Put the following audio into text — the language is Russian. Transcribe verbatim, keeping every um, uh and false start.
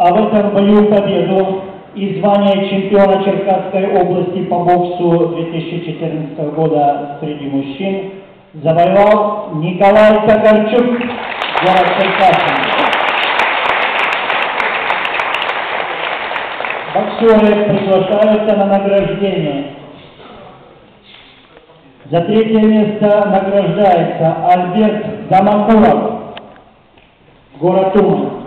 А в этом бою победу и звание чемпиона Черкасской области по боксу две тысячи четырнадцатого года среди мужчин завоевал Николай Токарчук, город Черкассы. Боксеры приглашаются на награждение. За третье место награждается Альберт Дамакуров, город Умань.